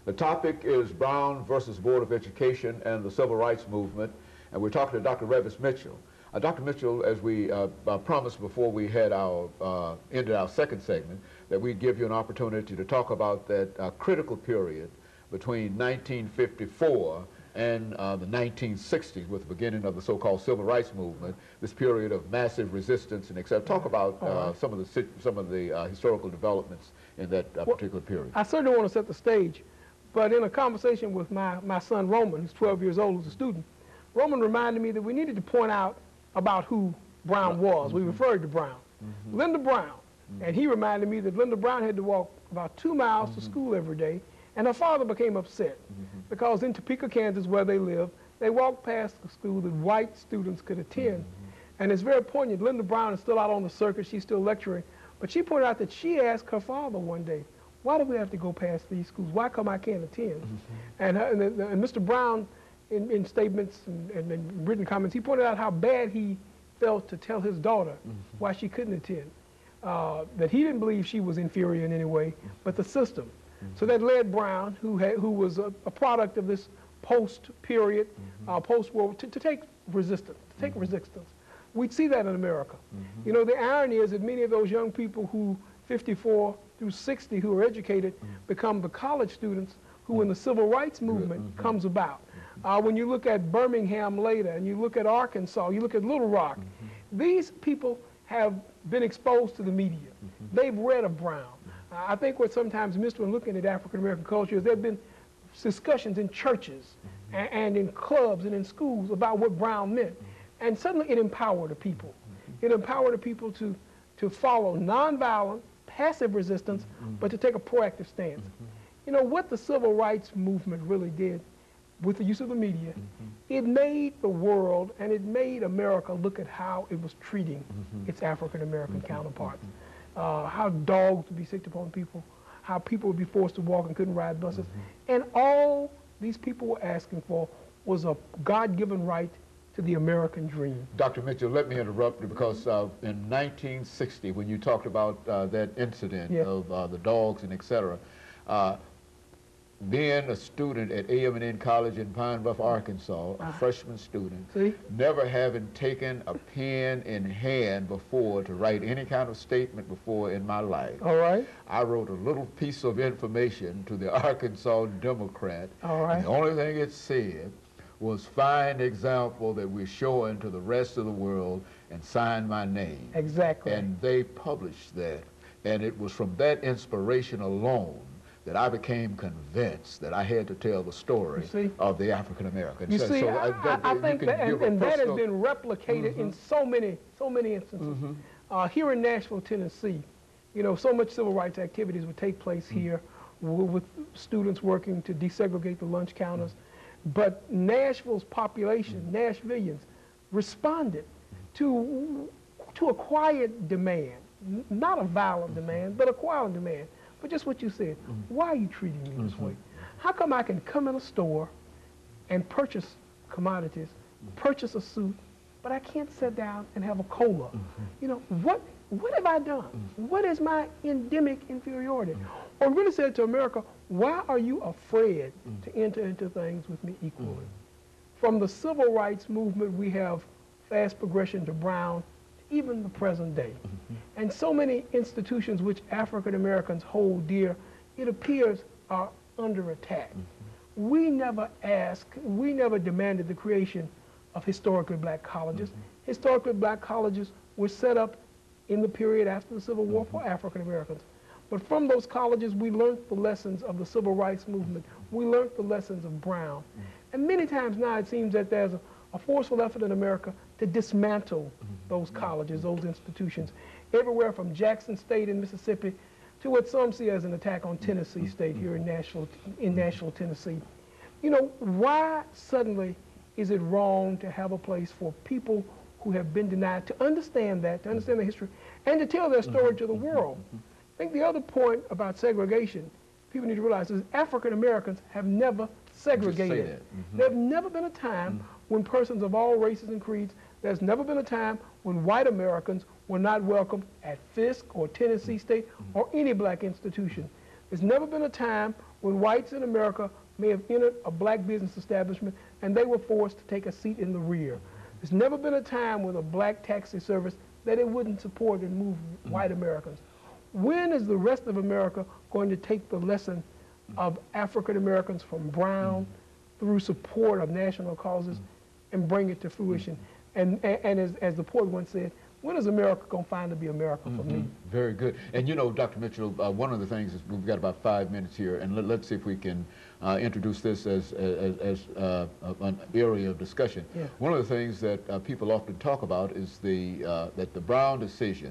The topic is Brown versus Board of Education and the Civil Rights Movement, and we're talking to Dr. Revis Mitchell. Dr. Mitchell, as we promised before we had ended our second segment, that we'd give you an opportunity to talk about that critical period between 1954 and the 1960s, with the beginning of the so-called Civil Rights Movement, this period of massive resistance and etc. Talk about some of the historical developments in that particular period. I certainly want to set the stage, but in a conversation with my son Roman, who's 12 years old, who's a student, Roman reminded me that we needed to point out about who Brown was. We referred to Brown. Linda Brown. And he reminded me that Linda Brown had to walk about 2 miles to school every day, and her father became upset because in Topeka, Kansas, where they lived, they walked past a school that white students could attend. And it's very poignant. Linda Brown is still out on the circuit. She's still lecturing. But she pointed out that she asked her father one day, why do we have to go past these schools? Why come I can't attend? And Mr. Brown, in statements and written comments, he pointed out how bad he felt to tell his daughter why she couldn't attend. That he didn't believe she was inferior in any way, but the system. So that led Brown, who was a product of this post-period, post-war, to take resistance, We'd see that in America. You know, the irony is that many of those young people who, 54 through 60, who are educated, become the college students who, when the Civil Rights Movement comes about. When you look at Birmingham later, and you look at Arkansas, you look at Little Rock, these people have been exposed to the media. They've read of Brown. I think what sometimes missed when looking at African-American culture is there have been discussions in churches and in clubs and in schools about what Brown meant. And suddenly it empowered the people. It empowered the people to follow nonviolent, passive resistance, but to take a proactive stance. You know, what the Civil Rights Movement really did with the use of the media, it made the world and it made America look at how it was treating its African-American counterparts. How dogs would be sicked upon people, how people would be forced to walk and couldn't ride buses. And all these people were asking for was a God-given right to the American dream. Dr. Mitchell, let me interrupt you because in 1960, when you talked about that incident of the dogs and etc., being a student at A&M College in Pine Bluff, Arkansas, a freshman student, never having taken a pen in hand before to write any kind of statement before in my life. I wrote a little piece of information to the Arkansas Democrat. And the only thing it said was fine example that we're showing to the rest of the world and sign my name. And they published that. And it was from that inspiration alone that I became convinced that I had to tell the story of the African American. You see, I think that, and that has been replicated in so many instances. Here in Nashville, Tennessee, you know, so much civil rights activities would take place here with students working to desegregate the lunch counters. But Nashville's population, Nashvillians, responded to a quiet demand, not a violent demand, but a quiet demand. But just what you said, why are you treating me this way? How come I can come in a store and purchase commodities, purchase a suit, but I can't sit down and have a cola? You know, what have I done? What is my endemic inferiority? Or really said to America, why are you afraid to enter into things with me equally? From the Civil Rights Movement, we have fast progression to Brown, even the present day. And so many institutions which African Americans hold dear, it appears, are under attack. We never demanded the creation of historically black colleges. Historically black colleges were set up in the period after the Civil War for African Americans. But from those colleges, we learned the lessons of the Civil Rights Movement. We learned the lessons of Brown. And many times now it seems that there's a forceful effort in America to dismantle those colleges, those institutions, everywhere from Jackson State in Mississippi to what some see as an attack on Tennessee State here in Nashville, Tennessee. You know, why suddenly is it wrong to have a place for people who have been denied to understand that, to understand the history, and to tell their story to the world? I think the other point about segregation people need to realize is African Americans have never segregated. There's never been a time when persons of all races and creeds, there's never been a time when white Americans were not welcomed at Fisk or Tennessee State or any black institution. There's never been a time when whites in America may have entered a black business establishment and they were forced to take a seat in the rear. There's never been a time with a black taxi service that it wouldn't support and move white Americans. When is the rest of America going to take the lesson of African Americans from Brown through support of national causes and bring it to fruition? And as the poet once said, when is America going to find to be America for me? Very good. And you know, Dr. Mitchell, one of the things is we've got about 5 minutes here, and let's see if we can introduce this as an area of discussion. Yeah. One of the things that people often talk about is that the Brown decision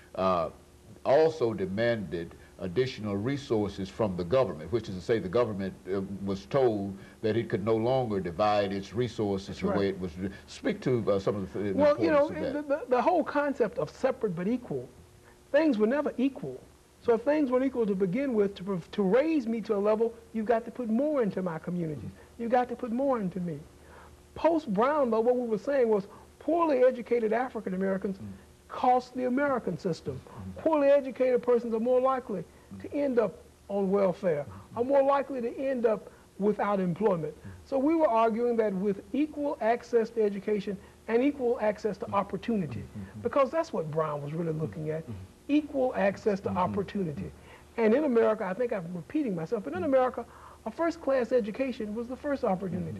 also demanded additional resources from the government, which is to say the government was told that it could no longer divide its resources the way it was. Speak to some of the well, you know, of that. The whole concept of separate but equal, things were never equal. So if things weren't equal to begin with, to raise me to a level, you've got to put more into my communities. You've got to put more into me. Post-Brown, though, what we were saying was poorly educated African Americans cost the American system. Poorly educated persons are more likely to end up on welfare, are more likely to end up without employment. So we were arguing that with equal access to education and equal access to opportunity, because that's what Brown was really looking at, equal access to opportunity. And in America, I think I'm repeating myself, but in America, a first-class education was the first opportunity.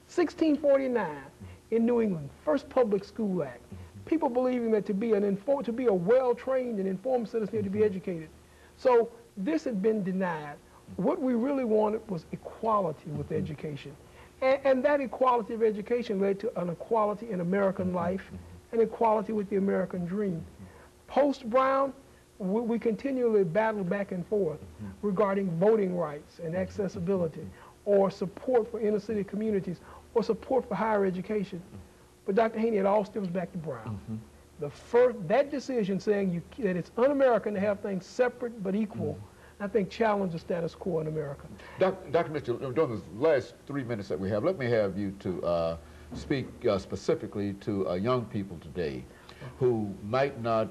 1649 in New England, first public school act. People believing that to be a well-trained and informed citizen, you had to be educated. So this had been denied. What we really wanted was equality with education. And that equality of education led to an equality in American life, an equality with the American dream. Post-Brown, we continually battled back and forth regarding voting rights and accessibility, or support for inner-city communities, or support for higher education. But Dr. Haney, it all stems back to Brown. That decision saying that it's un-American to have things separate but equal, I think challenged the status quo in America. Dr. Mitchell, during the last 3 minutes that we have, let me have you to speak specifically to young people today who might not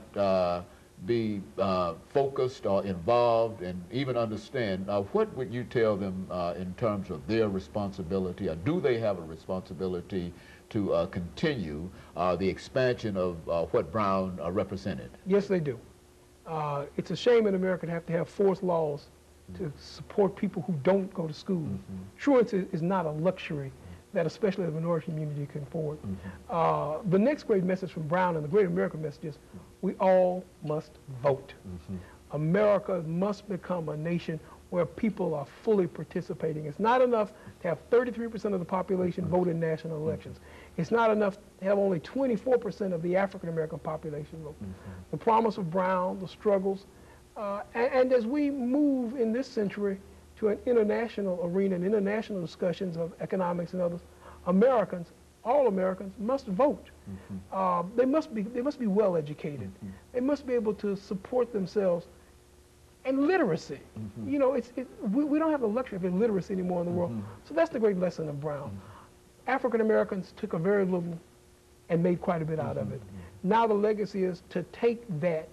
be focused or involved and even understand. What would you tell them in terms of their responsibility, or do they have a responsibility to continue the expansion of what Brown represented? Yes, they do. It's a shame in America to have forced laws to support people who don't go to school. Truancy is not a luxury that especially the minority community can afford. The next great message from Brown and the great American message is we all must vote. America must become a nation where people are fully participating. It's not enough to have 33% of the population vote in national elections. It's not enough to have only 24% of the African American population vote. The promise of Brown, the struggles, and as we move in this century to an international arena and international discussions of economics and others, Americans, all Americans must vote. They must be well educated. They must be able to support themselves. And literacy, you know, we don't have the luxury of illiteracy anymore in the world. So that's the great lesson of Brown. African Americans took a very little and made quite a bit out of it. Now the legacy is to take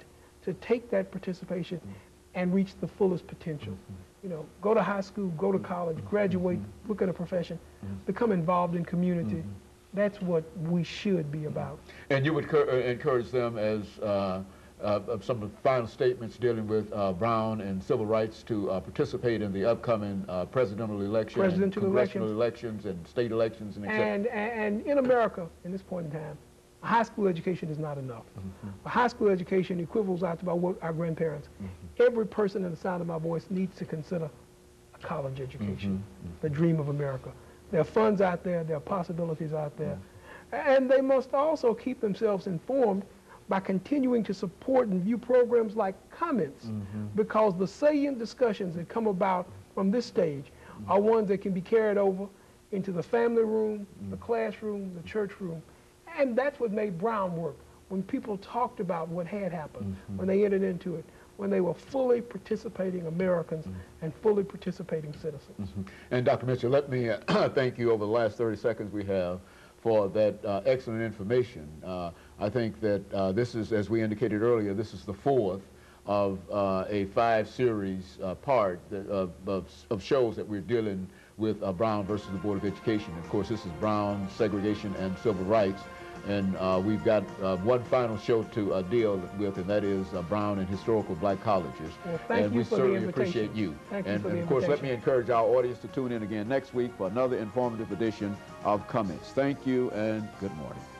that participation and reach the fullest potential. You know, go to high school, go to college, graduate, look at a profession, become involved in community. That's what we should be about. And you would encourage them, as some of the final statements dealing with Brown and civil rights, to participate in the upcoming presidential election, congressional elections, and state elections, and etc. And in America, in this point in time, a high school education is not enough. A high school education equivals out to about what our grandparents. Every person in the sound of my voice needs to consider a college education, the dream of America. There are funds out there, there are possibilities out there. And they must also keep themselves informed by continuing to support and view programs like Comments, because the salient discussions that come about from this stage are ones that can be carried over into the family room, the classroom, the church room. And that's what made Brown work, when people talked about what had happened, when they entered into it, when they were fully participating Americans and fully participating citizens. And Dr. Mitchell, let me thank you over the last 30 seconds we have for that excellent information. I think that this is, as we indicated earlier, this is the fourth of a 5-series part of shows that we're dealing with Brown versus the Board of Education. Of course, this is Brown, segregation, and civil rights. And we've got one final show to deal with, and that is Brown and historical black colleges. Well, thank you for the invitation. And we certainly appreciate you. And of course, let me encourage our audience to tune in again next week for another informative edition of Comments. Thank you and good morning.